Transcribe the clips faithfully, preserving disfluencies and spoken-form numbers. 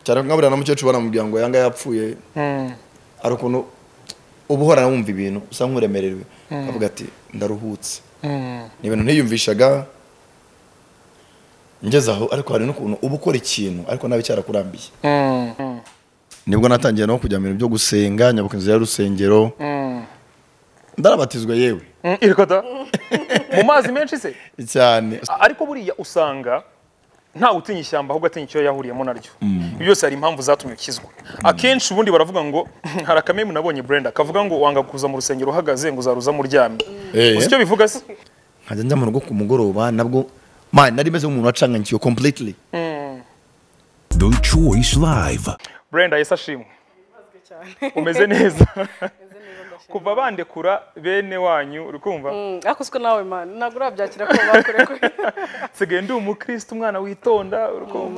cyane nkabura na mukecuru banamubwira ngo yanga yapfuye ari ukuntu ubuhora wumva ibintu usa nk'uremerewe avuga ati ndaruhutse ni ibintu ntiyumvishaga ngeze aho ariko hari n'ukuntu uba ukora ikintu ariko nabi cyarakurambiye nibwo natangiye no kujya mu bintu byo gusenga nyabukunzi ya rusengero ndarabatizwa yewe irikota mu mazi menshi se cyane ariko buriya usanga nta utinya ishyamba ahubwo atinya icyo yahuriyemo naryo byose hari impamvu zatumye ukizwa akenshi ubundi baravuga ngo hari akamemu nabonye Brenda kavuga ngo wanga kuza mu rusengero uhagaze ngo uzaruza muryamye uzi icyo bivuga se nkajya njya mu rugo ku mugoroba nabwo man nari meze nk'umuntu wacanganyikiwe completely The Choice Live. Brenda yesashimwe umeze neza kuva bandekura bene wanyu urukumva ako siko nawe man nagura byakira ko bakore ko sigaye ndi umukristo umwana witonda urukumva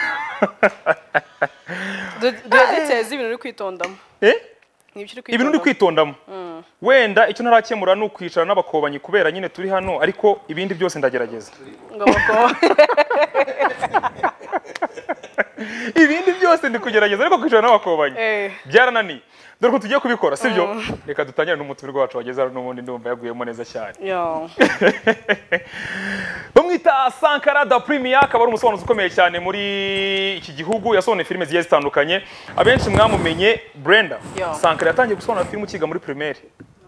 duteze ibintu uri kwitondamo eh ibintu uri kwitondamo wenda icyo narakemura no kwicara n'abakobanyi kubera nyine turi hano ariko ibindi byose ndagerageza ibindi byose ndi kugerageza ariko kwicara n'abakobanyi byarananiye dore ko tugiye kubikora sibyo reka dutangire n'umutumirwa wacu wageze hano n'ubundi ndumva yaguyemo neza cyane bamwita Sankara da Premier akaba ari umusobanuzi ukomeye cyane muri iki gihugu yasohonuye filime zigiye zitandukanye abenshi mwamumenye Brenda Sankara yatangiye gusobanura filime ukiga muri primaire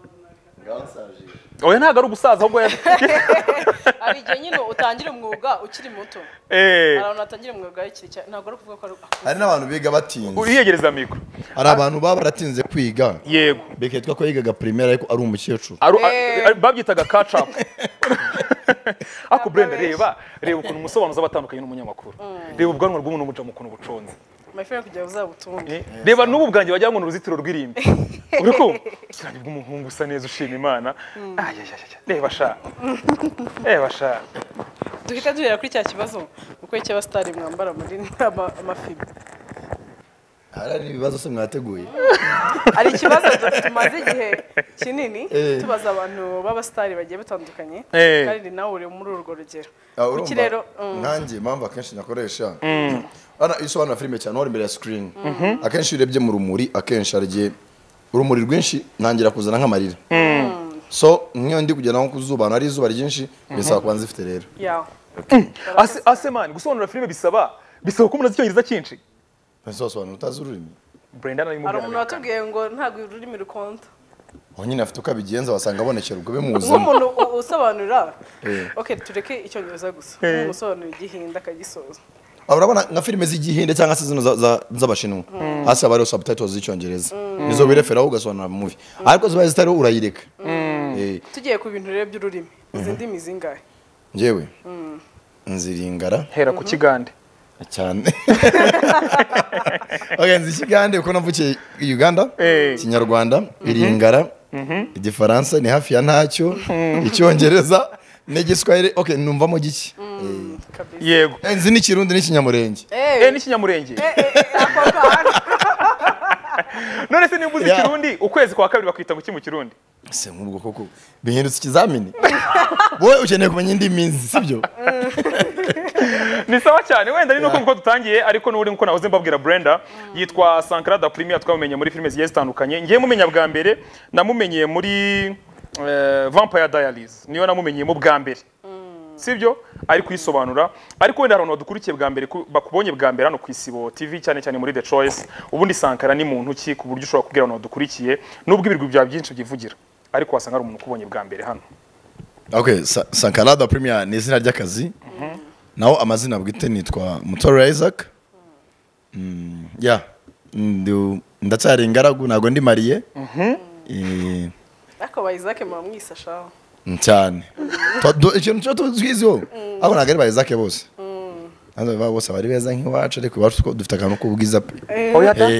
oya ntago ari ugusaza ahubwo ari igihe nyine utangira umwuga ukiri muto eh abantu batangira umwuga ikiri cyane ntago ari kuvuga ko hari n'abantu biga batinze uriyegereza mikro hari abantu baba baratinze kwiga yego beketwa ko yigaga primaire ariko ari umukecuru babyitaga catch up ako Brenda reba reba ukuntu umusobanuzi abatandukanye n'umunyamakuru reba ubwanwa bw'umuntu umuca mu kuntu buconze my friend kujya uzabutunga reba n'ubu bwanjye bajya ngo uruzitiro rw'irimbi uriko kirani bw'umuhungu usa neza ushima Imana ayayaya reba sha reba sha duhita duhera kuri cya kibazo uko icyo abastari mwambara muri amafibi hari ibibazo se mwateguye ari ikibazo tumaze igihe kinini tubaza abantu b'abastari bagiye batandukanye kandi nawe uri muri urwo rugero kuki rero nkanjye mpamvu akenshi nakoresha ana isobanura filime cyane uri imbere ya screen akenshi urebye mu rumuri akenshi arigiye urumuri rwinshi ntangira kuzana nk'amarira so nkiyo ndi kugera nko kuzubana ari izuba ryinshi bisaba kubanza ifite rero ase ase man gusobanura filime bisaba bisaba ko umuntu azicyongereza cyinshi nsosobanura utazi ururimi Brenda nari mu hari umuntu watubwiye ngo ntago ururimi rukonta aho nyine afite uko abigenza wasanga abonekera ubwo bimuze umuntu usobanura okay tureke icyongereza gusa umusobanura igihinda akagisoza urabona nka filime z'igihinde cyangwa se zino z'abashinwa hasi aba ari subtitles z'icyongereza nizo birefera ugasobanura movie ariko ziba zitari urayireka tugiye ku bintu rero by'ururimi izi ndimi zingahe njyewe nziringara hera ku kigande cyane okay nzi kigande uko navukiye Uganda Kinyarwanda iringara igifaransa ni hafi ya ntacyo icyongereza n'igiswahili okay numvamo giki yego nzi n'ikirundi n'ikinyamurenge eh n'ikinyamurenge none se nimbuze ikirundi ukwezi kwa kabiri bakwita guki mu kirundi se nk'ubwo koko bihindutse ikizamini wowe ukeneye kumenya indi minsi sibyo ni sawa cyane wenda ni nuko dutangiye ariko n'uri nko nahoze mbabwira Brenda yitwa Sankara da Premier twamenye muri filime zigiye zitandukanye ngiye mumenya bwa mbere namumenyeye muri Vampire Diaries niyo namumenyeye mu bwa mbere sibyo ari kwisobanura ariko wenda abantu badukurikiye bwa mbere bakubonye bwa mbere hano ku Isibo T V cyane cyane muri The Choice ubundi Sankara ni muntu ki ku buryo ushobora kubwira abantu badukurikiye nubwo ibirwi bya byinshi byivugira ariko wasanga ari umuntu kubonye bwa mbere hano okay Sankara da Premier ni izina ry'akazi naho amazina bwite nitwa Mutore Isaac mm yeah ndu ndacyari ingaragu nago ndi mariye eh ako ba Isaac mwamwisa shaho cyane ikintu cyo tuzwizo abo nagari ba Isaac bose ando ba bose bari beza nk'iwacu ariko bacu dufite akantu k'ubwiza pe oya ta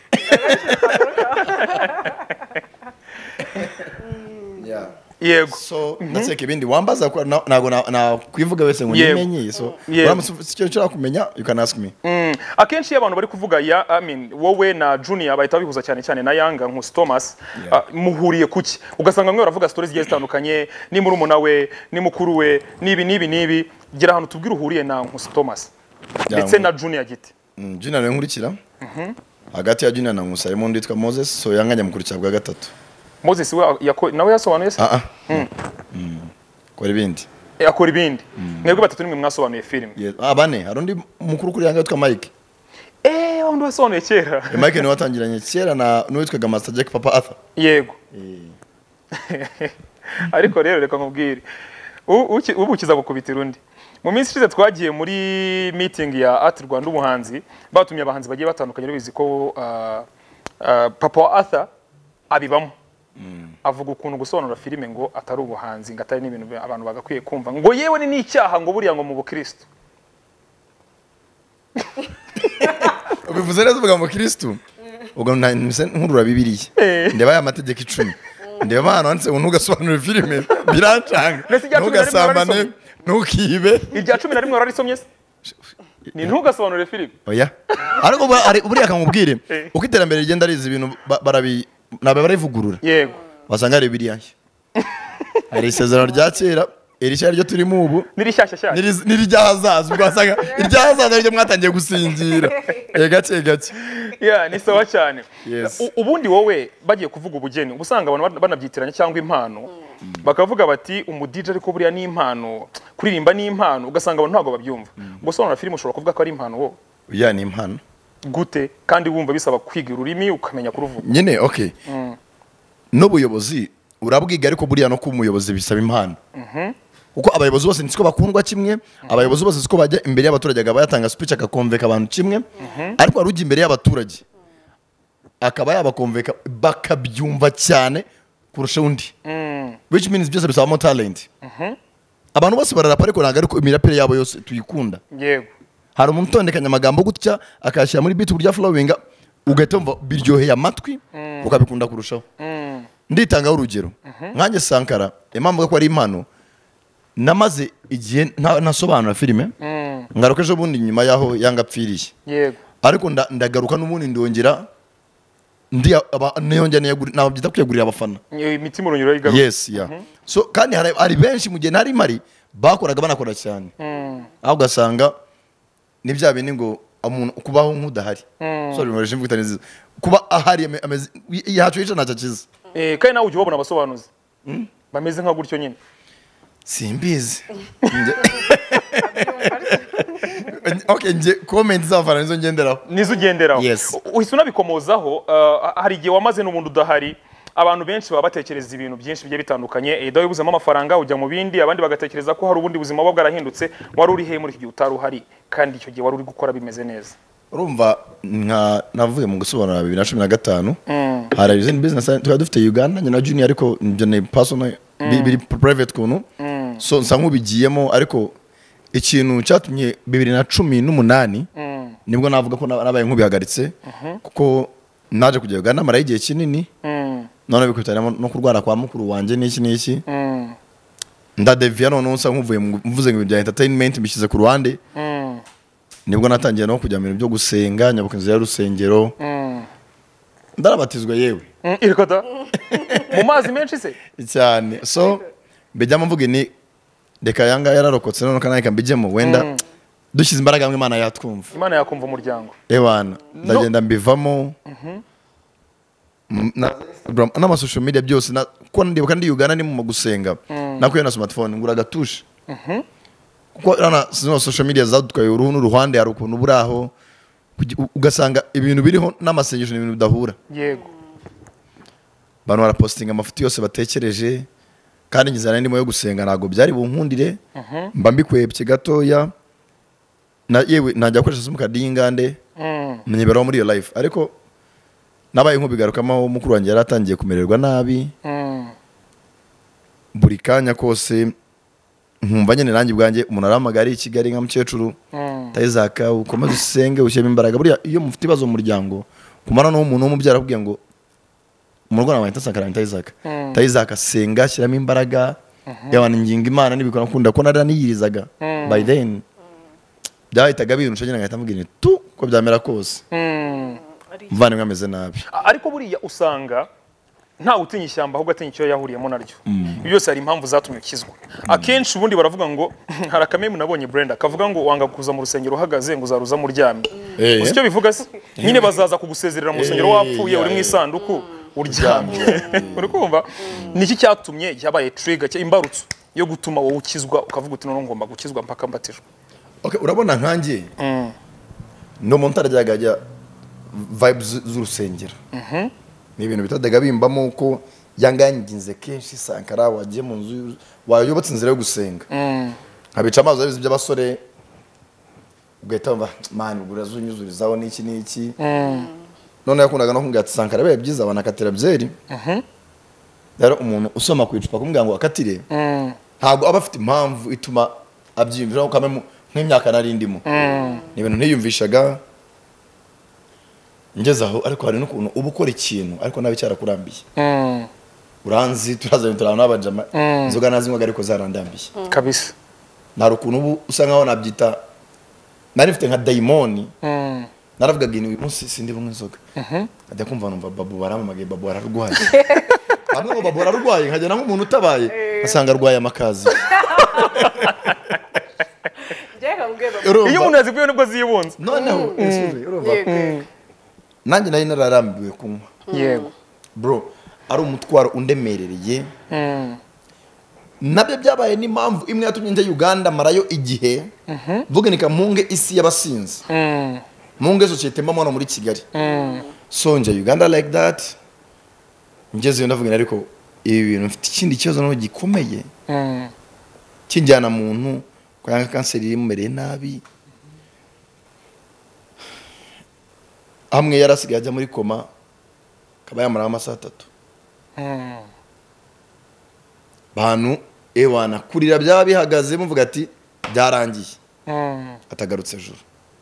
yeah yego so ndaseke ibindi wambaza ko nago na kwivuga wese ngo nimenye so uramusicyo cyo kumenya you can ask me akenshi abantu bari kuvuga ya I mean wowe na Junior bahita bihuza cyane cyane na Yanga nku Thomas muhuriye kuki ugasanga mwe baravuga stories zigiye zitandukanye ni muri umuna we ni mukuru we nibi nibi nibi gira hano tubwira uhuriye na nku Thomas ndetse na Junior gite Junior nawe nkurikira hagati ya Junior na Nkusi harimo undi witwa Moses so yanganya mukurikira bwa gatatu. Moses we yako nawe yasobanuye se? Ah ah kora ibindi yakora ibindi mwebwe batatu nimwe mwasobanuye film. Abane hari undi mukuru kuri yanga witwa Mike. Eh wundi wasobanuye kera. Mike ni watangiranye kera na n'uwitwaga Master Jack Papa Arthur. Yego. Ariko rero reka nkubwire ubu ukiza gukubitira undi mu minsi ishize twagiye muri meeting ya Art Rwanda umuhanzi batumye abahanzi bagiye batandukanye bizi ko Papa Arthur abibamo avuga ukuntu gusobanura filime ngo atari ubuhanzi ngo atari n'ibintu abantu bagakwiye kumva ngo yewe ni n'icyaha ngo buriya ngo mu bukristo. Ubivuze neza uvuga mu Kristo ubwo nkurura Bibiliya ndeba ya mategeko icumi ndeba hano handitse ngo ntugasobanure filime biracanga ntugasambane ntukibe irya cumi na rimwe wararisomye se ni ntugasobanure filime oya ariko buriya akamubwire uko iterambere rigenda riza ibintu barabi nabe barivugurura yego wasanga ari Bibiliya nshya hari isezerano rya kera Elisha ryo turimo ubu nirishyashya cyane nirijyahazaza ubwo wasanga iryahazaza ryo mwatangiye gusingira gace gace yeah ni sawa cyane ubundi wowe bagiye kuvuga ubugeni ubusanga abantu banabyitiranya cyangwa impano bakavuga bati umu D J ariko buriya ni impano kuririmba ni impano ugasanga abantu ntago babyumva gusobanura film ushobora kuvuga ko ari impano wo ya ni impano gute kandi wumva bisaba kwiga ururimi ukamenya kuruvuga nyine okay n'ubuyobozi urabwiga ariko buriya no ku muyobozi bisaba impano uko abayobozi bose niko bakundwa kimwe abayobozi bose siko bajya imbere y'abaturage agaba yatanga speech akakonveka abantu kimwe ariko arugi imbere y'abaturage akaba yabakonveka bakabyumva cyane kurusha undi which means byose bisaba mo talent abantu bose bararapa ariko ntago ariko imirapire yabo yose tuyikunda yego hari umuntu utondekanya amagambo gutya akashyira muri beat burya flowing ugahita umva biryoheye amatwi ukabikunda kurushaho nditanga urugero nkanjye Sankara impamvu ko ari impano namaze igihe nasobanura filime ngaruka ejo bundi nyuma yaho yangapfiriye yego ariko ndagaruka n'ubundi ndongera ndi niyongene nabo byita kwegurira abafana imitima uronyura igaruka yes yeah so kandi hari benshi mu gihe nari mari bakoraga banakora cyane aho gasanga ni bya bindi ngo umuntu kubaho nk'udahari sorry mu rejim gutaniza kuba ahari yacu yica nacakiza eh kandi nawe ujye ubona abasobanuzi bameze nka gutyo nyine simbizi okay nje comment zafana nizo ngenderaho nizo ugenderaho yes uhise unabikomozaho hari igihe wamaze n'ubundi udahari abantu benshi baba batekereza ibintu byinshi bigiye bitandukanye edo yibuzamo amafaranga ujya mu bindi abandi bagatekereza ko hari ubundi buzima bwo bwarahindutse wari uri he muri iki gihe utari uhari kandi icyo gihe wari uri gukora bimeze neza urumva nka navuye mu gusobanura bibiri na cumi na gatanu hari izindi business twari dufite Uganda nyina Junior ariko nje ne personal bibiri private kuntu so nsa nk'ubigiyemo ariko ikintu cyatumye bibiri na cumi n'umunani nibwo navuga ko nabaye nk'ubihagaritse kuko naje kujya Uganda mara igihe kinini none bikutana no kurwara kwa mukuru wanje n'iki n'iki ndadevia none nsa nk'uvuye mvuze ngo bya entertainment mbishyize ku ruhande nibwo natangiye no kujya mu bintu byo gusenga nyabukenzi ya rusengero ndarabatizwa yewe irikoda mu mazi menshi se cyane so mbejya mvuge ni deka yanga yararokotse none kana ikambijemo wenda dushyize imbaraga hamwe Imana yatwumva Imana yakumva umuryango ebana ndagenda mbivamo na Instagram na social media byose na ko ndibuka ndi Uganda ni mu gusenga nakuye na smartphone ngura gatushe kuko rana zino social media zadutwaye uruhu n'uruhande hari ukuntu buraho ugasanga ibintu biriho n'amasengesho n'ibintu bidahura yego bantu bara posting amafoto yose batekereje kandi ngizana ndimo yo gusenga nago byari bunkundire mba mbikwebye gatoya na yewe najya gukoresha simukadi y'ingande menyeberaho muri iyo life ariko nabaye nk'ubigarukamo mukuru wanjye yaratangiye kumererwa nabi buri kanya kose nkumva nyene nanjye bwanjye umuntu aramagari Kigali nka mukecuru tayizaka ukomeze usenge ushyeme imbaraga buriya iyo mufite ibibazo mu muryango kumara no umuntu w'umubyara akubwiye ngo umurwana wawe Sankara tayizaka tayizaka senga shyiramo imbaraga yabana ingingo Imana nibikora kunda ko narira niyirizaga by then byahitaga bintu nyine ngahita mubwira tu ko byamera kose mvane mwameze nabi ariko buriya usanga nta utinya ishyamba ahubwo atinya icyo yahuriyemo naryo. Ibyo byose hari impamvu zatumye ukizwa. Akenshi ubundi baravuga ngo hari akamemu nabonye Brenda kavuga ngo wanga kuza mu rusengero uhagaze ngo uzaruza mu ryamye. Uzi icyo bivuga se? Nyine bazaza kugusezerera mu rusengero wapfuye uri mu isanduku uryamye. Uri kumva? Niki cyatumye yabaye trigger cya imbarutso yo gutuma wowe ukizwa ukavuga uti none ngomba gukizwa mpaka mbatijwe. Okay, urabona nkanjye no muntu arajyaga ajya vibes z'urusengero. Ni ibintu bitadaga bimbamo uko yanganginze kenshi Sankara wagiye mu nzu wayobatse inzira yo gusenga. Abica amazi abizi by'abasore ugahita mva man urazunyuzurizaho n'iki n'iki. None yakundaga no kumbwira ati Sankara biye byiza banakatira byeri. Rero umuntu usoma ku icupa kumbwira ngo akatire ntabwo aba afite impamvu ituma abyiyumvira ko kamwe nk'imyaka nari ndimo. Ni ibintu ntiyumvishaga ngeze aho ariko hari n'ukuntu uba ukora ikintu ariko nabi cyarakurambiye. Uranzi turazanye turana n'abajama inzoga nazinywaga ariko zarandambiye kabisa. Nari ukuntu ubu usa nkaho nabyita nari mfite nka daimoni. Naravugaga uyu munsi sindi bumwe inzoga. Ajya kumva numva babu baramamagaye babu bararwaye. Hamwe ngo babu bararwaye nkajya nk'umuntu utabaye asanga arwaye amakazi. Iyo umuntu yazivuye nibwo ziyibunze. Noneho urumva nanjye nari nararambiwe kunywa. Yego bro ari umutwaro undemerereye. Nabyo byabaye n'impamvu imwe yatumye njya Uganda marayo igihe vuga nika munge isi y'abasinzi. Munge societe mbamo muri Kigali. So njya Uganda like that. Ngeze ndavuga ariko ibi bintu mfite ikindi kibazo no gikomeye. Kinjyana muntu ko yanga kanseri imumereye nabi. Amwe yarasigaye ajya muri koma kaba yamara amasaha atatu. Bantu ewana kurira byaba bihagaze muvuga ati byarangiye. Atagarutse ejuru.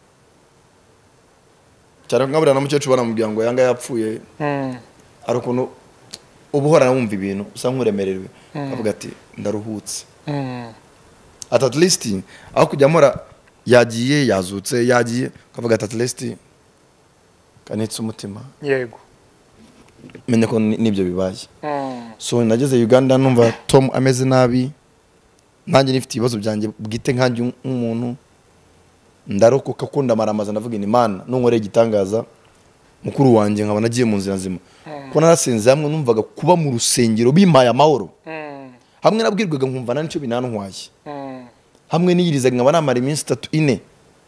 Cyane ngabura na mukecuru baramubwira ngo yanga yapfuye. Ari ukuntu ubuhora wumva ibintu usa nk'uremerewe. Avuga ati ndaruhutse. At at least aho kujya mora yagiye yazutse yagiye kavuga at least kanitse umutima. Yego menye ko nibyo bibaye. So nageze Uganda numva Tom ameze nabi. Nanjye nifite ibibazo byanjye bwite nkanjye umuntu ndarokoka ko ndamaramaza ndavuga ni Imana nunkoreye igitangaza mukuru wanjye nkaba nagiye mu nzira nzima. Ko narasenze hamwe numvaga kuba mu rusengero bimpaye amahoro. Hamwe nabwirwaga nkumva nani cyo binantwaye. Hamwe niyirizaga nkaba namara iminsi itatu ine.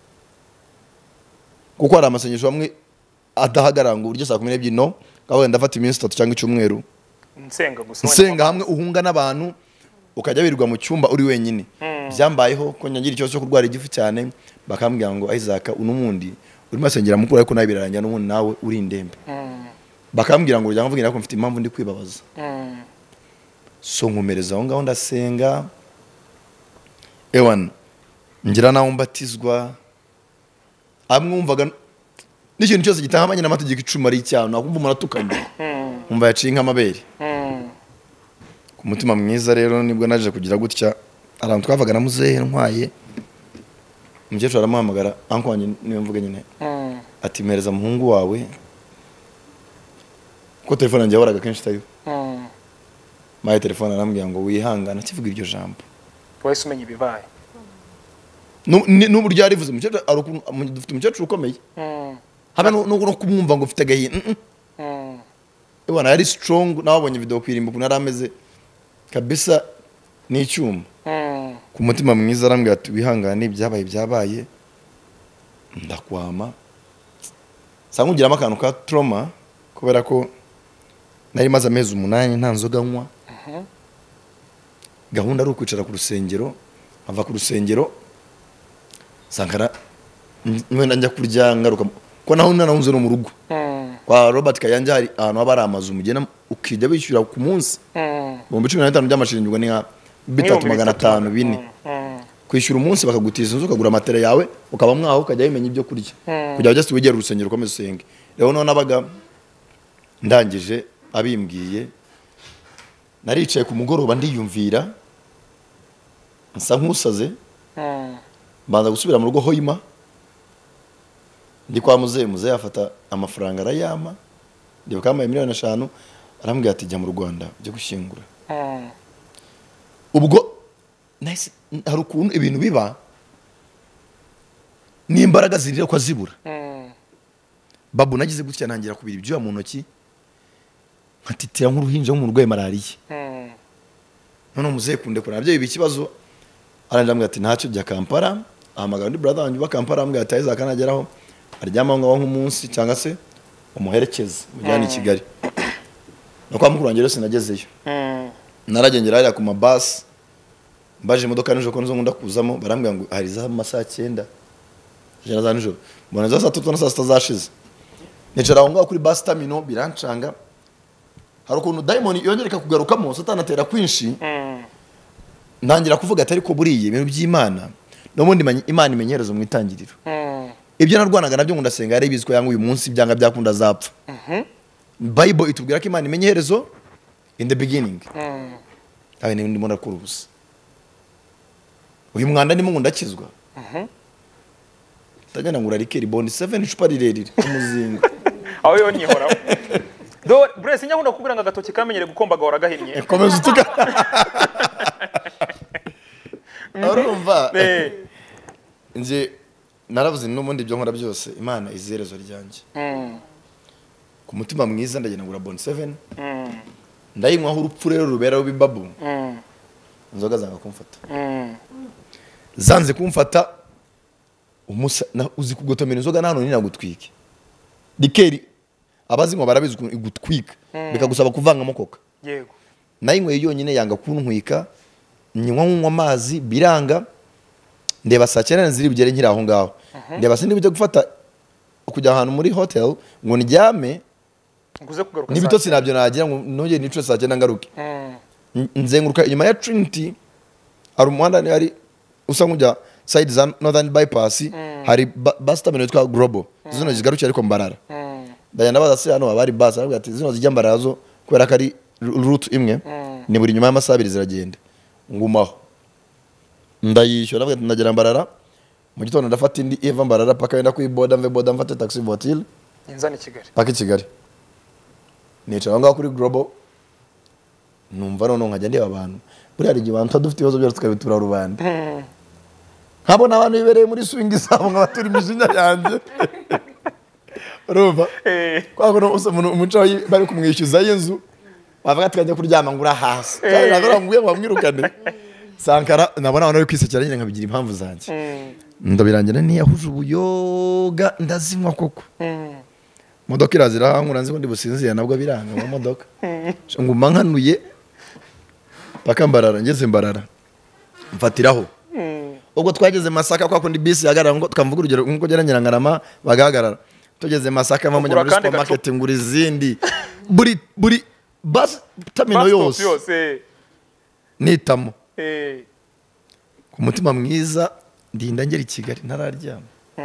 Kuko ari amasengesho hamwe adahagaranga uryo saa kumi n'ebyiri no gaho ndafata iminsi itatu cyangwa icyumweru. Nsenga gusa. Nsenga hamwe uhunga n'abantu ukajya birirwa mu cyumba uri wenyine. Byambayeho ko nyangira ikibazo cyo kurwara igifu cyane bakambwira ngo Isaac unumundi uri masengera mukuru ariko nabiraranya n'umuntu nawe uri indembe. Bakambwira ngo ujya mvugira ko mfite impamvu ndi kwibabaza. So nkomereza aho ngaho ndasenga. Ewan ngira nawo mbatizwa. Amwumvaga n'ikintu cyose gitahamanye n'amategeko icumi ari icyaha nakumva umuntu atukanye. Umva yaciye nk'amabere. Ku mutima mwiza rero nibwo naje kugira gutya arantu twavaga na muzehe ntwaye. Umukecuru aramuhamagara ankwanye niyo mvuga nyine. Ati mereza muhungu wawe. Ko telefone yanjye yahoraga kenshi tayo. Maye telefone arambwira ngo wihangana kivuga iryo jambo. Wese umenye ibibaye. N'uburyo yarivuze umukecuru ari dufite umukecuru ukomeye. Habe no kumwumva ngo ufite gahinda. Ebona yari strong nabonye video kwirimba kunara ameze kabisa ni icyuma. Ku mutima mwiza arambwira ati wihangane byabaye byabaye ndakwama. Sangugiramo akantu ka trauma kubera ko nari maze amezi umunani nta nzoga nywa. Gahunda ari ukwicara ku rusengero ava ku rusengero Sankara mwenda njya kurya ngaruka ko naho nanahunze no mu rugo. Kwa Robert Kayanja hari ahantu abari amazu mugena ukijya bishyura ku munsi. Mu cumi na bitanu by'amashiringi ni nka bitatu magana atanu bine. Kwishyura umunsi bakagutiza inzu ukagura matera yawe ukaba mwaho ukajya bimenya ibyo kurya. Kujya just wegera urusengero ukomeze usenge. Rero none abaga ndangije abimbwiye naricaye ku mugoroba ndiyumvira nsa nkusaze. Banza gusubira mu rugo hoyima. Ndi kwa muzehe muzehe afata amafaranga arayama. Ndibuka amaye miliyoni eshanu arambwira ati jya mu Rwanda ujye gushyingura ubwo nahise hari ukuntu ibintu biba n'imbaraga zirira ko azibura babu nagize gutya ntangira kubira ibyuya mu ntoki nkatitira nk'uruhinja nk'umuntu urwaye malariya none umuzehe kunde kora nabyo ibi ikibazo arandambwira ati ntacyo jya Kampala ahamagara undi brother wanjye ba Kampala ambwira ati aza kanageraho aryama ngaho nk'umunsi cyangwa se umuherekeze mujyana i Kigali no kwa mukuru wanjye rero sinagezeyo naragengera hariya ku mabasi mbaje imodoka nijoro ko nzo ngunda kuzamo barambwira ngo hari za amasaha cyenda jana za nijoro mbona za saa tatu na saa sita zashize nicara aho ngaho kuri bus terminal birancanga hari ukuntu Diamond yongereka kugarukamo satana atera kwinshi ntangira kuvuga atari ko buriye ibintu by'Imana n'ubundi Imana imenyereza mu itangiriro ibyo narwanaga nabyo ngo ndasenga yari biziko yanga uyu munsi byanga byakunda zapfa Bible itubwira ko Imana imenyerezo in the beginning abe ni ndimo ndakora ubusa uyu mwanda ndimo ngo ndakizwa tajana ngura rikeri bond seven icupa rirerire umuzinga aho yo nyihoraho do Brese nyakunda kubwira ngo agatoki kamenyere gukombaga waragahinnye komeza utuka arumva nje naravuze n'umundi byo nkora byose Imana izerezo ryanjye ku mutima mwiza ndagenda ngura bond seven ndayinywa aho urupfu rero rubera bibabu inzoga zanga kumfata zanze kumfata umusa uzi kugotomera inzoga nano ni nagutwike dikeri abazinywa barabizi igutwika bikagusaba kuvangamo koka yego nayinywe yonyine yanga kuntwika nywa nk'unywa amazi biranga ndeba saa cyenda ziri bugere nkiri aho ngaho ndeba sindi bujye gufata kujya ahantu muri hotel ngo ndyame nguze kugaruka n'ibitotsi nabyo nagira ngo nongeye nico saa cyenda ngaruke nzenguruka inyuma ya Trinity hari umuhanda ni hari usa nk'ujya side za Northern Bypass hari bus terminal yitwa Global zino zigarukiye ariko Mbarara ndagenda baza se hano abari bus aravuga ati zino zijya Mbarara zo kubera ko ari route imwe ni buri nyuma y'amasaha abiri ziragenda ngumaho ndayishyura ndavuga ndagera Mbarara mu gitondo ndafata indi Eva Mbarara paka wenda ku boda mve boda mfate taxi voiture inzani Kigali paka Kigali nicara ngaho kuri Global numva none nkajya ndeba abantu buri hari igihe abantu dufite ibibazo byose tukabitura rubanda nkabona abantu bibereye muri swing zabo nk'abaturi imijinya yanjye urumva kwako umuntu umuco bari kumwishyuza y'inzu bavuga tukajya kuryama ngura hasi cyane nagora nguye bamwirukane Sankara nabona abantu bari kwisekera nyine nkabigira impamvu zanjye ndabirangira niyahuje ubuyoga ndazinywa koko modoka irazira hankura nzi ko ndi businziye nabwo biranga mu modoka nguma nkanuye paka Mbarara ngeze Mbarara mfatiraho ubwo twageze Masaka kwa kundi bisi yagarara ngo tukamvuga urugero nkuko gera Nyirangarama bagahagarara tugeze Masaka mama muri supermarket ngura izindi buri buri bus terminal yose nitamo eh ku mutima mwiza ndinda ngera i Kigali ntararyama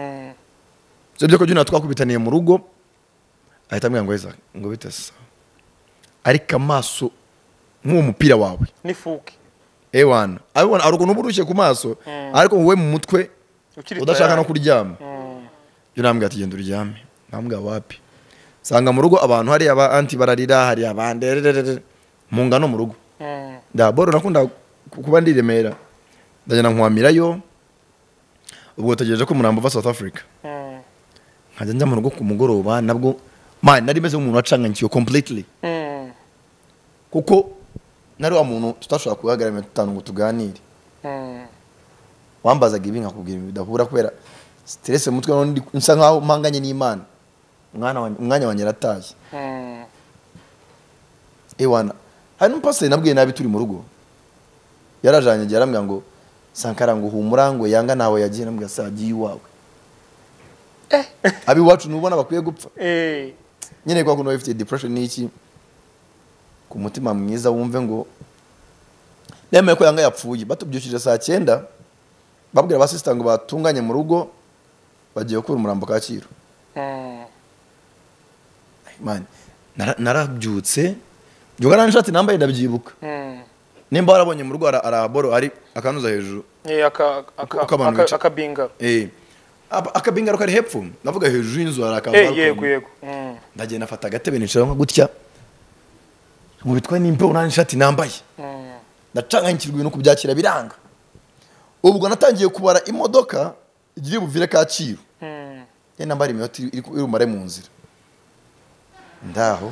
cyo byo ko juna twakubitaniye mu rugo ahita ambwira ngo eza ngo bitasa ariko amaso nk'uwo mupira wawe nifuke ewana abona aruko nuburushye ku maso ariko wowe mu mutwe udashaka no kuryama yo nambwira ati genda uryame nambwira wapi sanga mu rugo abantu hari aba anti bararira hari abande mu ngano mu rugo ndaboro nakunda kuba ndi Remera ndagenda nkwamirayo ubwo tegereje ko murambo va South Africa nkajya njya mu rugo ku mugoroba nabwo man nari meze nk'umuntu wacanganyikiye completely kuko nari wa muntu tutashobora kuhagarara tutanu ngo tuganire wambazaga ibi nkakubwira ibintu bidahura kubera stress mu mutwe none nsa nkaho mpanganye n'Imana umwana wanjye umwanya wanjye rataye ewana hari n'umpase nabwiye nabi turi mu rugo yarajanye yarambwira ngo Sankara ngo humura ngo yanga nawe yagiye nambwira sagiye iwawe eh abi wacu nubona bakwiye gupfa eh nyine kwa kuno bafite depression n'iki ku mutima mwiza wumve ngo nemeye ko yanga yapfuye batubyukije saa cyenda babwira ba sister ngo batunganye mu rugo bagiye gukura umurambo Kaciro man narabyutse Joga nanshati nambaye ndabyibuka nimba warabonye mu rugo araboro ari akanuza hejuru eh aka akabinga eh akabinga kari hepfo navuga hejuru y'inzu hari akabaro eh yego yego ndagenda nafata agatebe nicara nka gutya nkubitwa n'imbeho nta n'ishati nambaye ndacanganyikirwa ibintu kubyakira biranga ubwo natangiye kubara imodoka igiye buvire Kacyiru ye nambara iminota iri umare mu nzira ndaho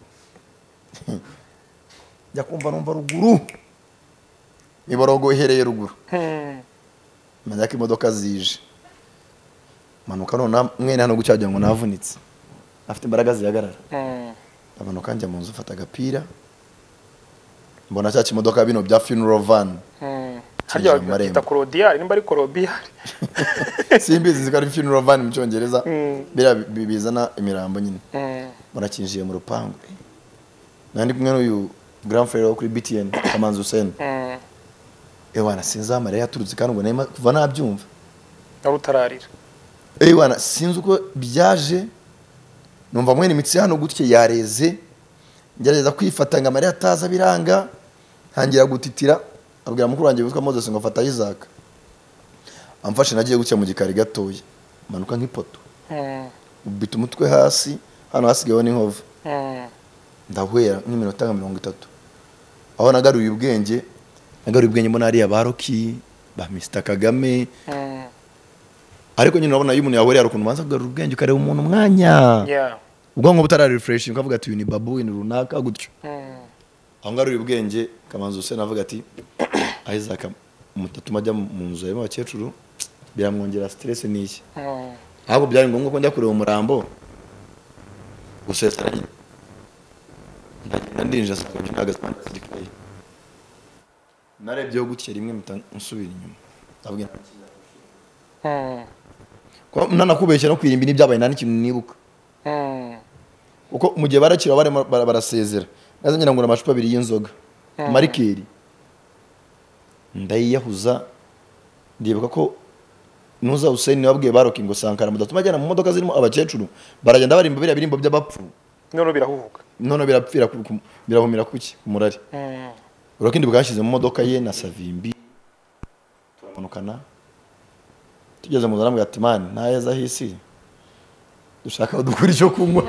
njya kumva numva ruguru iborogo ihereye ruguru menya ko imodoka zije manuka none mwene hano gucyagira ngo navunitse afite imbaraga zihagarara amanuka njya mu nzu ufata agapira mbona cya kimodoka bino bya funeral van harya kita Corodial nimba ari Corodial simbizi zikari funeral van mu cyongereza bira bizana imirambo nyine murakinjiye mu rupangu nandi kumwe n'uyu grand frère wo kuri B T N Kamanzi Hussein ewana sinza amare yaturutse kandi ngo nema kuva nabyumva narutararira ewana sinzi uko byaje numva mwene imitsi hano gutye yareze ngerageza kwifatanga amare ataza biranga ntangira gutitira abwira mukuru wanjye witwa Moses ngo afata Isaac amfashe nagiye gutya mu gikari gatoya manuka nk'ipoto ubita umutwe hasi hano hasigayeho n'inkovu ndahwera nk'iminota nka mirongo itatu aho nagaruye ubwenge nagaruye ubwenge mbona ari abaroki ba Mister Kagame ariko nyine urabona iyo umuntu yahwereye ukuntu manza kugarura ubwenge ukareba umuntu umwanya ubwonko butara refreshing ukavuga ati uyu ni babu ni runaka gutyo aho ngaruye ubwenge Kamanzi Hussein avuga ati Isaac mutatu majya mu nzu y'abakecuru biramwongera stress n'iki ahubwo byari ngombwa ko njya kureba umurambo gusesera ndinja sanga ntagasanga zigikaye narebyeho gutya rimwe mpita nsubira inyuma ndabwira ko nanakubeshya no kwirimba n'ibyabaye nani kintu nibuka uko mu gihe barakira bare barasezera nazo nyina ngo amacupa abiri y'inzoga marikeri ndayiyahuza ndibuka ko nuza Hussein wabwiye baroki ngo Sankara mudatuma ajyana mu modoka zirimo abakecuru baragenda barimba biriya birimbo by'abapfu none birahuhuka none birapfira birahumira kuki kumurari urokindi bwashize mu modoka ye na Savimbi turamanukana tugeze mu nzara ati man ntayeza hisi dushaka dukuri cyo kunywa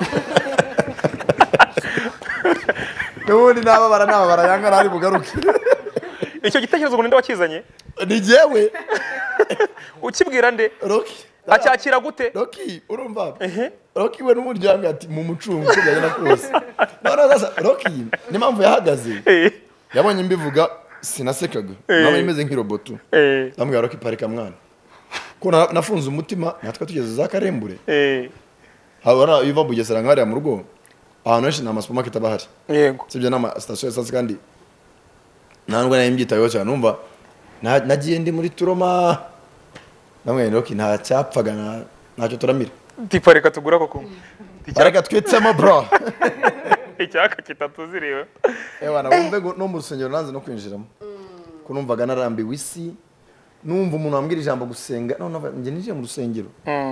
n'ubundi naba bara naba barayanga nari bugaruke icyo gitekerezo ngo ninde wakizanye ni jewe ukibwira nde Rocky acyakira gute Rocky urumva Rocky we n'umuryango ati mu mucungu cyagana kose none sasa Rocky ni mpamvu yahagaze yabonye mbivuga sinasekaga naba imeze nk'iroboto ndamubwira Rocky parika mwana ko nafunze umutima natwe tugeze za Karembure habara iva bugesera nkari mu rugo ahantu henshi na supermarket abahari yego sibyo nama station essence kandi ntabwo nayimbyitayeho cyane numva nagiye ndi muri Turoma namwe Rocky nta cyapfaga ntacyo turamira tipareka tugura koko pareka twitsemo bro icyaka kitatuziriwe ewa nabumve no mu rusengero nanze no kwinjiramo ko numvaga narambiwe isi numva umuntu ambwira ijambo gusenga none nje nije mu rusengero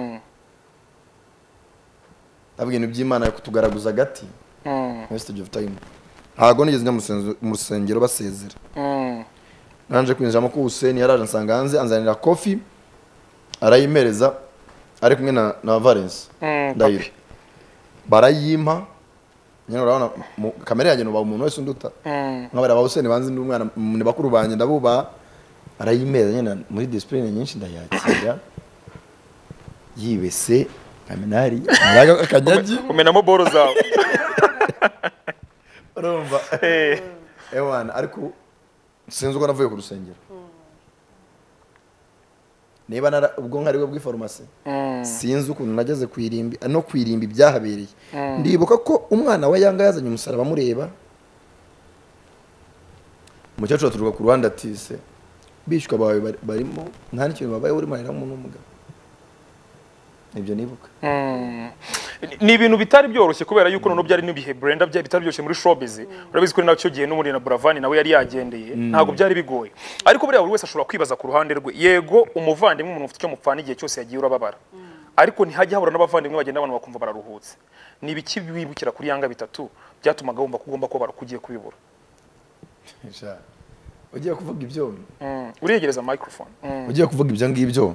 abwira iby'Imana yo kutugaraguza gati wastage of time ntago nigeze njya mu rusengero basezera nanje kwinjiramo ko Hussein yaraje nsanga hanze anzanira coffee arayimereza ari kumwe na na Valence ndahiro barayimpa nyine urabona kamera yanjye nuba umuntu wese unduta nkabara ba Hussein banzi ndi umwana ni bakuru banje ndabuba arayimeza nyine muri discipline nyinshi ndayakira yibese kamenari naraga akanyaji kumenamo boro zawe urumva eh ewana ariko sinzi uko navuye ku rusengero niba nara ubwo nkari we bw'ifarumasi sinzi ukuntu nageze kwirimbi no kwirimba ibyahabereye ndibuka ko umwana wa Yanga yazanye umusaraba mureba umukecuru aturuka ku Rwanda atise bishwa bawe barimo nta n'ikintu babaye uri marira mu n'umugabo ibyo nibuka ni ibintu bitari byoroshye kubera yuko none byari nibihe Brenda byari bitari byoroshye muri showbiz urabizi ko nacyo gihe n'umuri na Buravani nawe yari yagendeye ntago byari bigoye ariko buriya buri wese ashobora kwibaza ku ruhande rwe yego umuvandimwe umuntu ufite cyo mupfana igihe cyose yagiye urababara ariko ntihajya habura n'abavandimwe bagenda abantu bakumva bararuhutse ni ibiki bibukira kuri Yanga bitatu byatumaga wumva kugomba ko barakugiye kubibura ugiye kuvuga ibyo uriyegereza microphone ugiye kuvuga ibyo ngibyo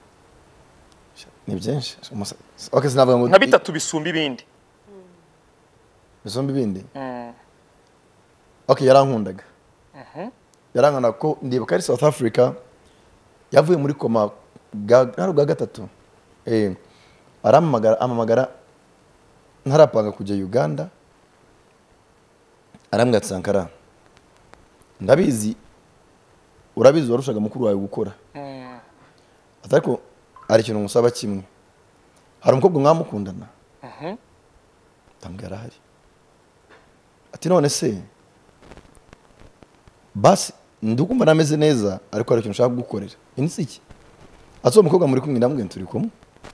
ni byinshi okay sinavuga ngo nka bitatu bisumba ibindi bisumba ibindi okay yarankundaga yarangana ko ndibuka ari South Africa yavuye muri koma ga gatatu eh aramagara amamagara ntarapanga kujya Uganda arambwira Sankara ndabizi urabizi warushaga mukuru wawe gukora atako ari ikintu musaba kimwe hari umukobwa mwamukundana mhm tambwira hari ati none se basi ndukumva nameze neza ariko ari ikintu nshaka gukorera insi iki azo umukobwa muri kumwe ndamwe turi kumwe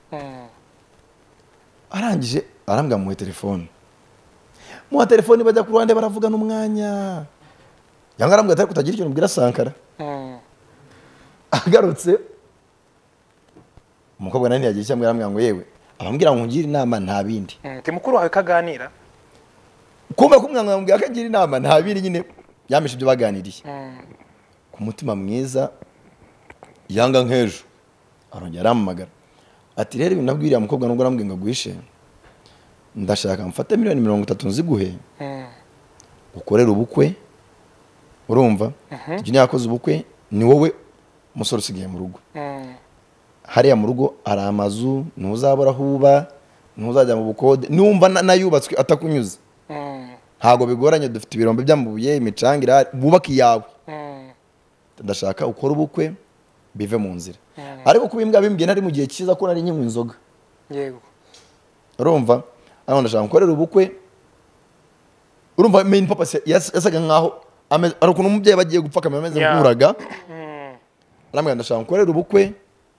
arangije arambwa mu telefone mu telefone bajya ku ruhande baravuga n'umwanya yanga arambwa atari kutagira ikintu mbwira Sankara agarutse umukobwa nani yagiye cyamwe arambwa ngo yewe abambwira ngo ngire inama nta bindi te mukuru wawe kaganira kumva kumwanga ngo akagira inama nta bindi nyine yamishe ibyo baganiriye ku mutima mwiza yanga nkejo arongera aramagara ati rero ibintu nabwiriye umukobwa nubwo arambwe ngo agwishe ndashaka mfate miliyoni mirongo itatu nziguhe ukorera ubukwe urumva tujye yakoze ubukwe ni wowe musoro usigaye mu rugo hariya mu rugo ari amazu ntuzabura huba ntuzajya mu bukode numva nayubatswe atakunyuze ntago bigoranye dufite ibirombe by'ambuye imicangira bubaki yawe ndashaka ukora ubukwe bive mu nzira ariko kubimbwa bimbye nari mu gihe cyiza ko nari nkinywa inzoga yego urumva aho ndashaka ukorera ubukwe urumva main purpose yasaga nkaho ari ukuntu umubyeyi bagiye gupfa kamera ameze nkuraga aramwe ndashaka ukorera ubukwe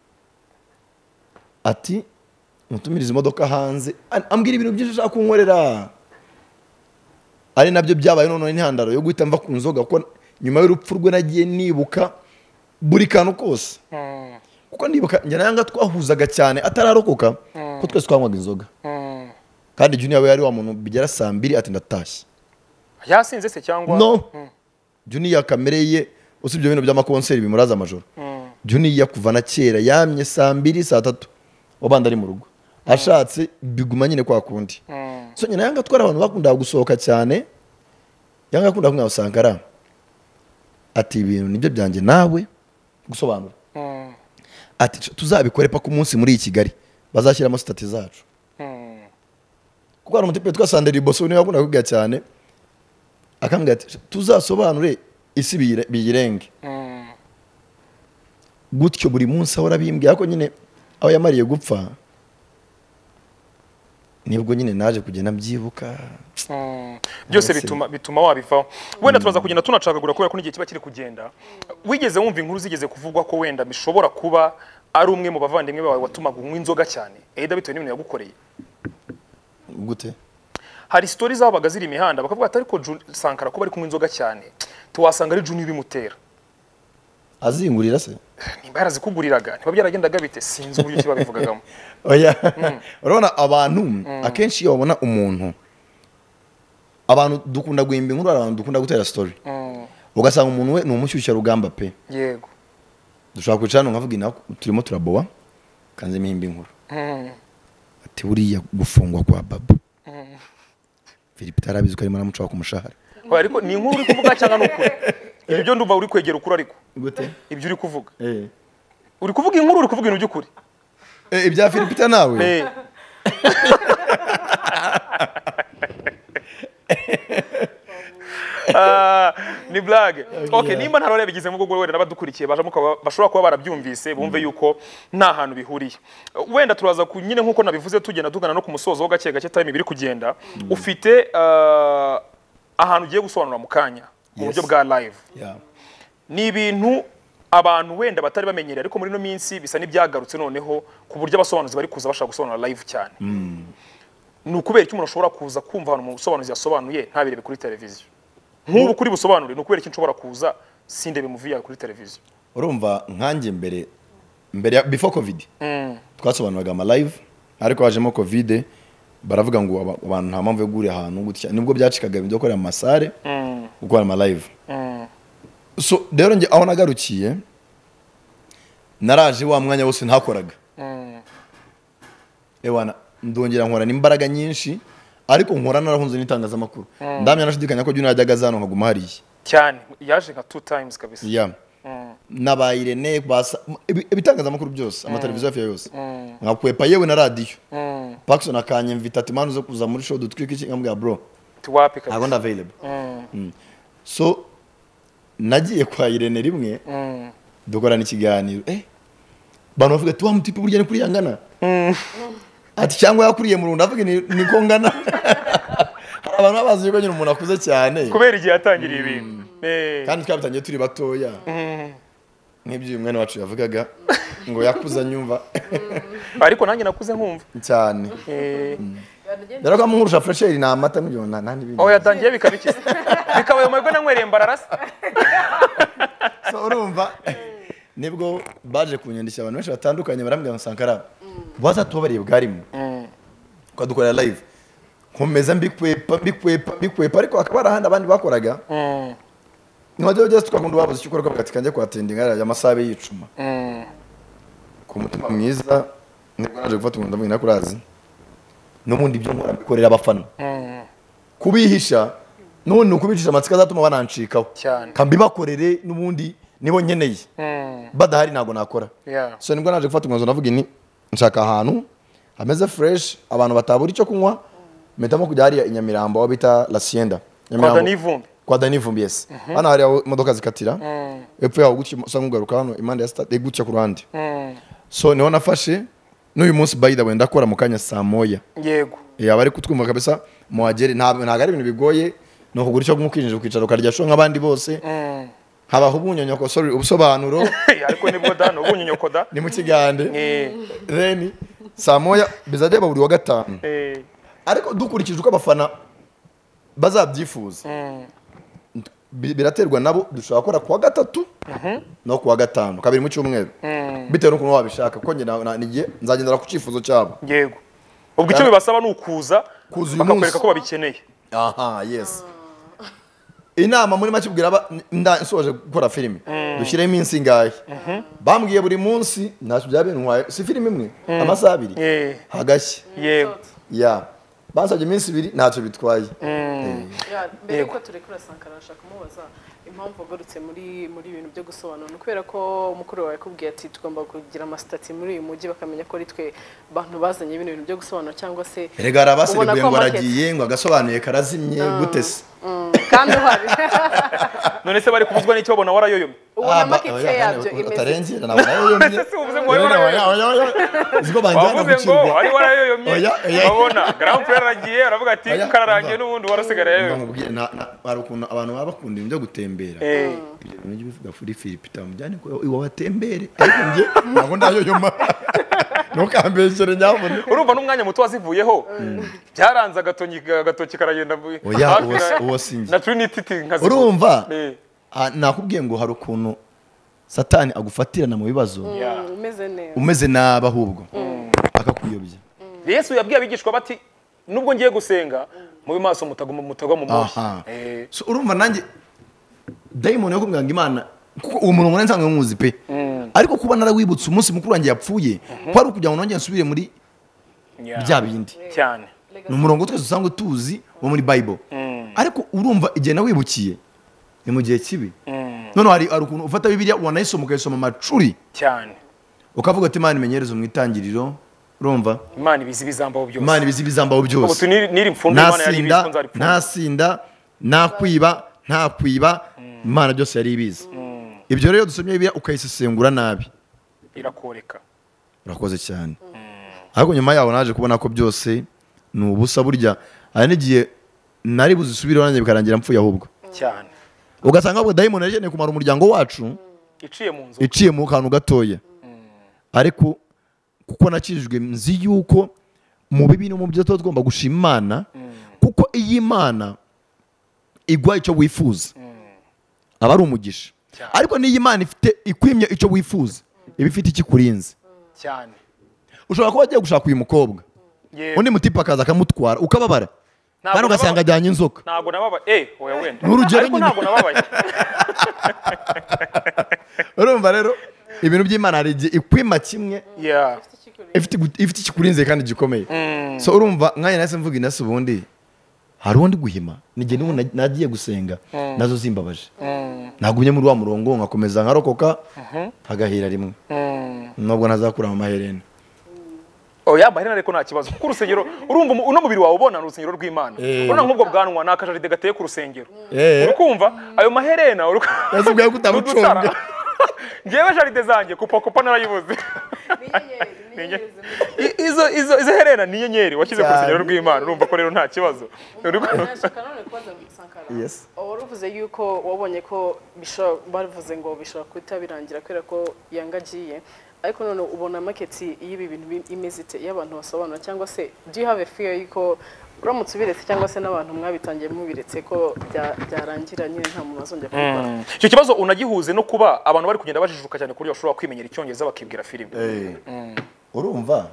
ati mutumiriza imodoka hanze ambwira ibintu byinshi ashaka kunkorera ari nabyo byabaye none n'intandaro yo guhita mva ku nzoga kuko nyuma y'urupfu rwe nagiye nibuka buri kantu kose kuko ndibuka njye nanga twahuzaga cyane atararokoka ko twese twanywaga inzoga kandi Junior we yari wa muntu bigera saa mbiri ati ndatashye yasinze se cyangwa no Junior kamere ye usibye ibintu by'amakonseri bimuraza amajoro Junior kuva na kera yamye saa mbiri saa tatu wabanda ari mu rugo ashatse biguma nyine kwa kundi so nyina yanga twara abantu bakunda gusohoka cyane yanga akunda kumwa Sankara ati ibintu nibyo byanjye nawe gusobanura ati tuzabikore pa ku munsi muri Kigali bazashyiramo stati zacu kuko ari umutipe twasandera iboso ni bakunda kugira cyane akambwira ati tuzasobanure isi biyirenge gutyo buri munsi ahora bimbwira ko nyine aho yamariye gupfa nibwo nyine naje kugenda byibuka byose bituma bituma wabivaho wenda turaza kugenda tunacagagura kubera ko n'igihe kiba kiri kugenda wigeze wumva inkuru zigeze kuvugwa ko wenda bishobora kuba ari umwe mu bavandimwe bawe watumaga unywa inzoga cyane eda bitewe n'ibintu yagukoreye gute hari stories zabaga ziri imihanda bakavuga ati ariko Sankara ko bari kunywa inzoga cyane tuwasanga ari Junior bimutera azingurira se nimba yarazikuguriraga niba byaragendaga bite sinzi uburyo kiba bivugagamo oya urabona abantu akenshi iyo babona umuntu abantu dukunda guhimba inkuru abantu dukunda gutera story ugasanga umuntu we ni umushyushya rugamba pe yego dushaka kwicana nkavuga ina turimo turabowa kanze mihimba inkuru ati buriya gufungwa kwa baba Philip tarabizi ko ari mara muco kumushahara ariko ni inkuru uri kuvuga cyangwa n'ukuri ibyo ndumva uri kwegera ukuri ariko gute ibyo uri kuvuga eh uri kuvuga inkuru uri kuvuga ibintu by'ukuri eh ibya Philip nawe eh ah ni blague okay nimba ntarore bigize mu Google wenda nabadukurikiye baje muka bashobora kuba barabyumvise bumve yuko nta hantu bihuriye wenda turaza ku nyine nkuko nabivuze tugenda tugana no ku musozo wo gake gake time biri kugenda ufite ahantu ugiye gusobanura mu kanya mu buryo bwa live ni ibintu abantu wenda batari bamenyereye ariko muri no minsi bisa n'ibyagarutse noneho ku buryo abasobanuzi bari kuza bashaka gusobanura live cyane ni ukubera iki umuntu ashobora kuza kumva abantu mu busobanuzi yasobanuye ntabirebe kuri televiziyo nk'ubu kuri busobanure ni ukubera iki nshobora kuza sindebe mu V R kuri televiziyo urumva nkanjye mbere mbere before covid twasobanuraga ama live ariko hajemo covid baravuga ngo abantu nta mpamvu yo guri ahantu gutya nibwo byacikaga ibyo gukora mu masare gukora ama live so rero nge aho nagarukiye naraje wa mwanya wose ntakoraga ewana ndongera nkora n'imbaraga nyinshi ariko nkora narahunze n'itangazamakuru ndamya nashidikanya ko Junior yajyaga zano nkaguma hariye cyane yaje nka two times kabisa yeah nabaye Irene basa ibitangazamakuru byose amateleviziyo yafi yose nkakwepa yewe na radio Paxson akanye invite manu zo kuza muri show dutwika iki ngambya bro tuwapi kabisa agonda available so nagiye kwa Irene rimwe dukorana ikiganiro eh bano bavuga tuwa mutipe burya ni kuri yangana ati cyangwa yakuriye mu runda avuga ni ko ngana abantu babazi yuko nyine umuntu akuze cyane kubera igihe yatangiriye ibintu eh kandi twabitangiye turi batoya nk'ibyo umwana wacu yavugaga ngo yakuza nyumva ariko nanjye nakuze nkumva cyane eh Dero kwa mungurusha fresheri na amata n'ibyo nani bintu. Oh yatangiye bikabikiza. Bikabaye umwego nankwereye mbararasa. So urumva nibwo baje kunyandisha abantu benshi batandukanye barambwira Sankara. Baza tubariye bwarimo. Kwa dukora live. Nkomeza mbikwepa mbikwepa mbikwepa ariko akabara handi abandi bakoraga. Mm. Nwaje just twakunda babuze icyo ukora kwa kanje kwa tending ara ya masabe yicuma. Mm. Ku mutima mwiza nibwo naje gufata umuntu ndamwe nakurazi. N'ubundi byo nkora bikorera abafana kubihisha none ukubicisha amatsika zatuma banancikaho kambi bakorere n'ubundi nibo nkeneye badahari nago nakora so nibwo naje gufata umwanzuro navuga ni nshaka ahantu ameze fresh abantu batabura icyo kunywa metamo kujya hari inyamirambo aho bita La Sienda kwa Danivumbi kwa Danivumbi yes hano hari imodoka zikatira epfo yaho gucyo usanga ugaruka hano imande ya stade gucyo ku ruhande so niho nafashe n'uyu munsi by the way ndakora mu kanya saa moya yego ya bari kutwumva kabisa mu agere ntabwo ntago ari ibintu bigoye no kugura icyo kumukijije ukicaro karya sho nk'abandi bose habaho ubunyonyoko sorry ubusobanuro ariko nibwo dano ubunyonyoko da ni mu kigande then saa moya bizajya buri wa gatanu ariko dukurikije uko abafana bazabyifuza biraterwa nabo dushaka gukora kuwa gatatu no kuwa gatanu kabiri mu cyumweru bitewe n'ukuntu wabishaka ko nge nigiye nzagendera ku cyifuzo cyabo yego ubwo icyo bibasaba nukuza bakakwereka ko babikeneye aha yes inama muri make ubwira nsoje gukora filime dushyire iminsi ingahe bambwiye buri munsi ntacyo byabintwaye si filime imwe amasaha abiri hagashya yego ya bansabye iminsi ibiri ntacyo bitwaye mbere ko turekura Sankara ashaka kumubaza impamvu agarutse muri muri ibintu byo gusobanura kubera ko umukuru wawe kubwiye ati tugomba kugira amastati muri uyu mujyi bakamenya ko ari twe bantu bazanye ibintu bintu byo gusobanura cyangwa se rega arabasiriye ngo aragiye ngo agasobanuye karazimye gute se kandi uhari none se bari kubuzwa n'icyo babona warayoyomye ubona makete yabyo imeze utarengera nawe warayoyomye ese uvuze ngo warayoyomye ziko banjyana gucirwa ari warayoyomye babona grand frère aragiye aravuga ati kararangiye n'ubundi warasigara yayoyomye hari ukuntu abantu baba bakunda ibintu byo gutembera ibyo bintu bivuga kuri Philip tamujyane ko iwa watembere ariko nge ntabwo ndayoyoma ntukambeshere nyabone urumva n'umwanya muto wazivuyeho byaranze agatonyi agatoki karagenda oya uwo singi na Trinity nkazi urumva nakubwiye ngo hari ukuntu Satani agufatirana mu bibazo umeze neza umeze naba ahubwo akakuyobya Yesu yabwiye abigishwa bati nubwo ngiye gusenga mu bimaso mutagoma mutagwa mu moshi eh so urumva nanjye Diamond yakubwanga Imana kuko uwo muntu mwana nsanzwe muzi pe ariko kuba narawibutse umunsi mukuru wanjye yapfuye kwari ukujya ngo nongeye nsubire muri bya bindi cyane n'umurongo twese usanga tuzi wo muri Bible ariko urumva igihe nawibukiye ni mu gihe kibi none hari ukuntu ufata Bibiliya wanayisoma ukayisoma amacuri cyane ukavuga ati Imana imenyereza umwitangiriro urumva Imana ibizi bizambaho byose Imana ibizi bizambaho byose ubu niri mfundo Imana yari ibizi kunza aripfundo nasinda nakwiba nta kwiba Imana byose yari ibizi ibyo rero dusomye Bibiliya ukayisesengura nabi irakoreka urakoze cyane ariko nyuma yaho naje kubona ko byose ni ubusa burya ari n'igihe nari buzisubiraho nanjye bikarangira mpfuye ahubwo cyane ugasanga ahubwo Diamond yageneye kumara umuryango wacu iciye mu nzu iciye mu kantu gatoya ariko kuko nakijijwe nzi yuko mu bibi no mu byo tugomba gushima Imana kuko iyi Imana igwa icyo wifuza aba ari umugisha ariko niyi Imana ifite ikwimye icyo wifuza iba ifite ikikurinze cyane ushobora kuba agiye gushaka uyu mukobwa undi mutipa akaza akamutwara ukababara kandi ugasanga ajyanye inzoka ntabwo nababaye eh oya wenda n'urugero nyine ntabwo nababaye urumva rero ibintu by'Imana hari igihe ikwima kimwe yeah ifite ifite ikikurinze kandi gikomeye so urumva nkanya nase mvuga inase ubundi hari undi guhima nige n'ubu nagiye gusenga nazo zimbabaje nagumye muri wa murongo ngakomeza nkarokoka hagahira rimwe nubwo ntazakura mu maherena oya maherena ariko nta kibazo kuko urusengero urumva uno mubiri wawe ubona urusengero rw'Imana urona nk'ubwo bwanwa nakajaride gateye ku rusengero urukumva ayo maherena yazubwiye ko utamucunga ngewe jaride zanjye kupa kupa narayibuze izo izo izo herena ni nyenyeri washyize ku rusengero rw'Imana urumva ko rero nta kibazo yes uruvuze yuko wabonye ko bishobora bavuze ngo bishobora kuta birangira kwera ko yangagiye ariko none ubona market y'ibi bintu imeze ite y'abantu basobanura cyangwa se do you have a fear yuko uramutse ubiretse cyangwa se n'abantu mwabitangiye mubiretse ko byarangira nyine nta muntu azongera kubikora icyo kibazo unagihuze no kuba abantu bari kugenda bajijuka cyane kuri bashobora kwimenyera icyongereza bakibwira filime urumva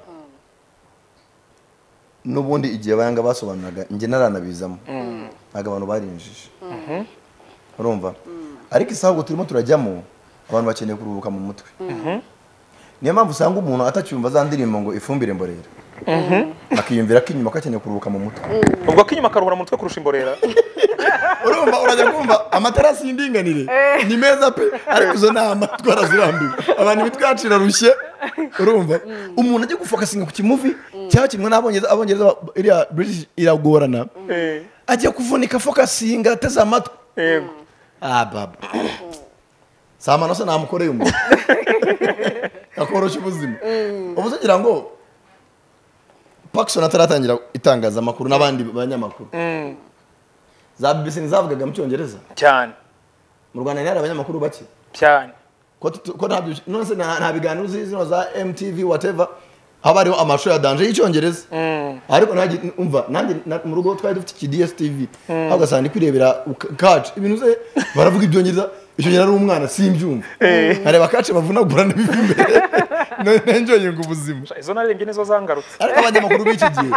n'ubundi igihe bayanga basobanuraga nge naranabizamo ntago abantu barinjije urumva ariko isaho turimo turajyamo abantu bakeneye kuruhuka mu mutwe niyo mpamvu usanga umuntu atacyumva za ndirimbo ngo ifumbire mborera akiyumvira ko inyuma kakeneye kuruhuka mu mutwe ubwo ko inyuma karuhura mu mutwe kurusha imborera urumva urajya kumva amaterasi y'indinganire ni meza pe ariko izo nama twarazirambiwe abantu bitwacira rushye urumva umuntu ajya gufokasinga ku kimuvi cyangwa kimwe n'abongereza abongereza iriya British iragorana ajya kuvunika fokasinga ateze amatwi yego ah baba samana se namukoreye umuntu akoroshya ubuzima ubuze ngira ngo Paxson ataratangira itangaza amakuru n'abandi banyamakuru za B B C nizavugaga mu cyongereza cyane mu Rwanda ni abanyamakuru bake cyane ko ko ntabyo none se nta biganiro zino za M T V whatever haba ariho amasho ya danger y'icyongereza ariko nanjye umva nanjye mu rugo twari dufite D S T V aho gasanga kwirebera catch ibintu ze baravuga ibyongereza icyo nyara ari umwana simbyumva areba catch bavunagura n'ibimbere nenjoye ngo ubuzima izo narembye nizo zangarutse ariko abanyamakuru b'iki gihe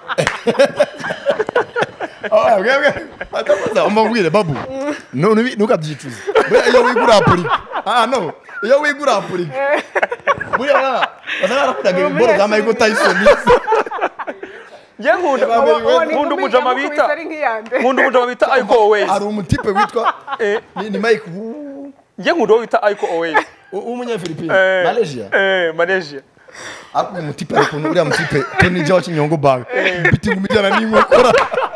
ah bwebwe atakoza umubwire babu no ntukabyicuza iyo wigura Afurika ah no iyo wigura Afurika buriya bazarakudaga imboro za Michael Tyson nge nkunda nkunda umujama bita nkunda umujama bita Aiko Always ari umutipe witwa ni Mike nge nkunda wita Aiko Always umunyafilipine Malaysia eh Malaysia ako umutipe ariko uriya mutipe Tony Jawa Kinyongo bag biti ngumijana n'inkokora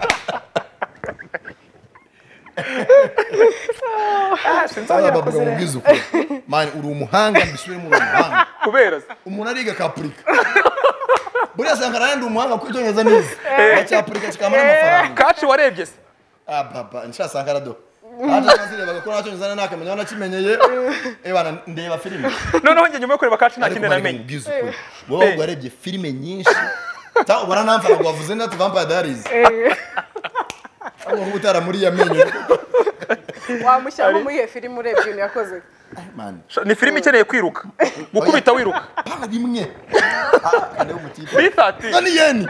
ah sinzongera bavuga mu bwizuko man uri umuhanga mbisubire mu muhanga kubera umuntu ariga kapurika buriya Sankara yandi umuhanga kwitoneza neza acyapurika kikamara amafaranga kaci warebye se ah papa nsha Sankara do aje kazireba ko naco nzana nakamenya nakimenyeye eh bana ndeba filime noneho nge nyuma yo kureba kaci nakinde namenye wowe warebye filime nyinshi ta ubara namfana gwavuze ndati Vampire Diaries abo gutara muri yamenyo wamushyamo muri iyo filime urebye ibintu yakoze man ni filime ikeneye kwiruka gukubita wiruka pa rimwe ane umutipe bitati nani yeni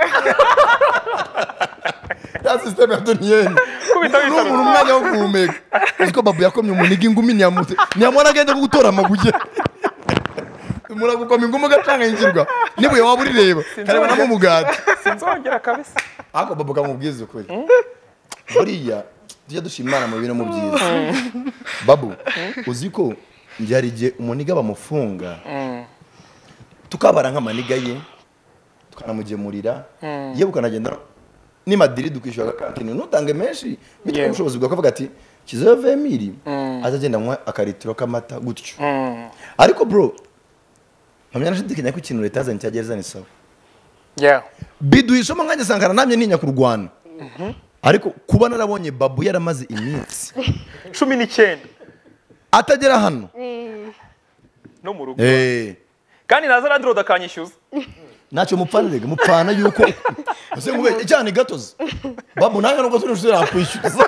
ya system ya Tony yeni kubita wiruka umuntu umwanya wo guhumeka uziko babu yakomye umuniga ingumi ntiyamute ntiyamona agenda gutora amabuye muragukoma ingumi gacanga yingirwa nibuye waba urireba kareba namo mugati sinzongera kabisa ako babu kamubwiza ukuri buriya tujya dushimana mu bintu mu byiza babu uziko njyari igihe umuniga bamufunga tukabara nk'amaniga ye tukanamugemurira yewe ukanagenda ni Madrid ukishyura kantine nutange menshi bityo ubushobozi bwa kuvuga ati kizove miri azagenda nkwa akaritiro kamata gutyo ariko bro mpamya nashidikanya ko ikintu leta yazanye cyagereza ni sawa yeah bidu isoma nkanye Sankara namye ninya kurwana ariko kuba narabonye babu yaramaze iminsi cumi n'icyenda atagera hano no mu rugo eh kandi naza Landro dakanyishyuza ntacyo mupfana rega mupfana yuko ase ngube cyane gatozi babu nanga nuko turi nshira kwishyuza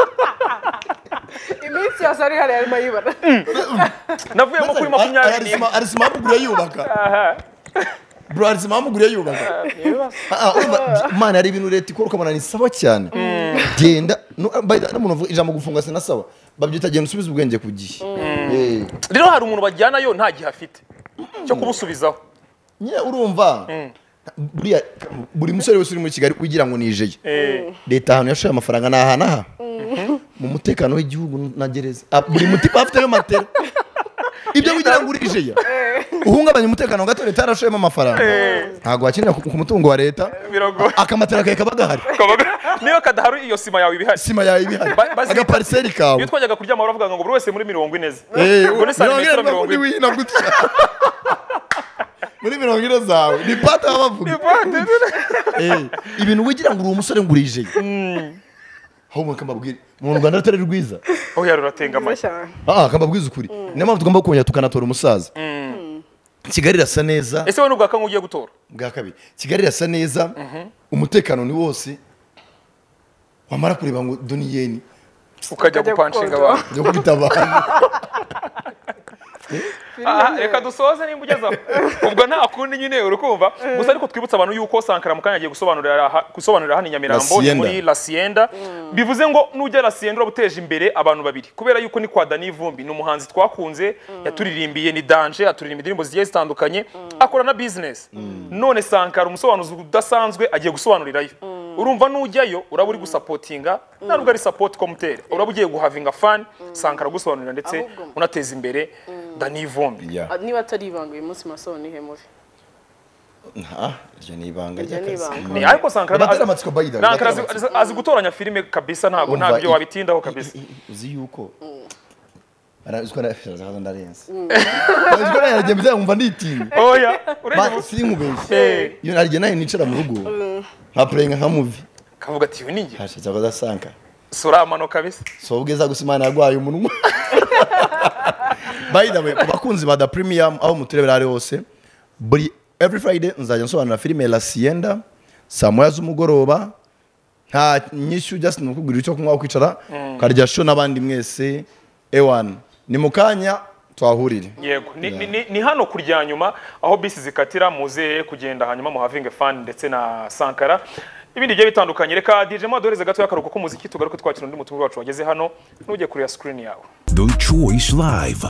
iminsi yose ari hari arimo yibara navuye mu kuri makumyabiri ari sima mugure yubaka bro ari sima mugure yubaka ah man ari ibintu leta ikora ukabona ni sawa cyane genda n'umuntu ijambo gufunga sina sawa babyita genda usubiza ubwenge ku gihe eh rero hari umuntu bajyana yo nta gihe afite cyo kumusubizaho nye urumva buriya buri musore wese uri muri Kigali ugira ngo nijeye Eh. leta ahantu yashoye amafaranga ni aha n'aha mu mutekano w'igihugu na gereza Ah, buri mutipa afiteyo matera ibyo kugira ngo urijeya uhungabanya umutekano gato leta yarashoyemo amafaranga ntabwo wakinira ku ku mutungo wa leta Biragoye. akamatera kawe kaba gahari niyo kadahari iyo sima yawe ibihari sima yawe ibihari Ba- bazita- agapariseri kawe iyo twajyaga kuryama baravuga ngo buri wese muri mirongo ine ze Eh, ubwo ni santimetero mirongo mirongo ine ine wihina gutya muri mirongo ine zawe ni pata baba bavuga Eh, ibintu wigira ngo uri umusore ngo urijeye ahubwo kambabwira mu Rwanda rutari rwiza aho yaruratenga Nziza amashyi cyane. ah kambabwiza ukuri niyo mpamvu tugomba kongera tukanatora umusaza Kigali irasa neza ese wowe n'ubwa kangu ugiye gutora bwa kabiri Kigali irasa neza umutekano ni wose wamara kureba ngo doniyeni ukajya Ukajya gupanshinga gukonja. abantu byo kubita abantu aha reka dusoze nimba ugeze aho ubwo nta kundi nyine uri kumva gusa ariko twibutsa abantu yuko Sankara mukanya agiye gusobanurira ha- gusobanurira hano i Nyamirambo ni Hacienda. muri La Hacienda bivuze ngo nujya La Hacienda urabuteje imbere abantu babiri kubera yuko ni kwa Dani Vumbi ni umuhanzi twakunze yaturirimbiye ni Danger aturirimba indirimbo zigiye zitandukanye akora na business none Sankara umusobanuzi udasanzwe agiye gusobanurirayo urumva nujyayo uraba uri gusapotinga ntabwo ari support komuteri uraba ugiye guhavinga fan Sankara gusobanurira ndetse Ahubwo- unateza imbere Dani Vumbi ya Ah, niba atari ibanga uyu munsi masoho ni he mubi nta iryo ni ibanga Iryo ni ry'akazi ibanga. Ni ariko Sankara Babatera amatsiko bayida, Sankara babatera azi- azi- azi gutoranya filime kabisa ntabwo Umva, ntabyo i- wabitindaho i- kabisa i- i- uzi yuko araziko na ndarenze araziko na yagiye mbya umva nditinya oya ba urenge sinkubeshye iyo narije nayo nicara mu rugo nka playing nka movie kavuga ati uyu ni njye hashatse ko dasanka sura amano kabisa so ubwiza gusimana yarwaye umunwa by the way ku bakunzi ba The Premium aho muturebera ari hose buri every Friday nzajya nsobanura filime La Hacienda saa moya z'umugoroba nta nyishyu just nukugurira icyo kunywa kwicara karya show n'abandi mwese ewan ni mukanya twahurire yego ni, ni, ni, ni hano kurya nyuma aho bisi zikatira muze kugenda hanyuma muhavinge fan ndetse na Sankara ibindi bigiye bitandukanye reka D J Madoreze gato yakaruko k'umuziki tugaruke twakira undi mutumwa wacu wageze hano ntujye kuri ya screen yawe The Choice Live.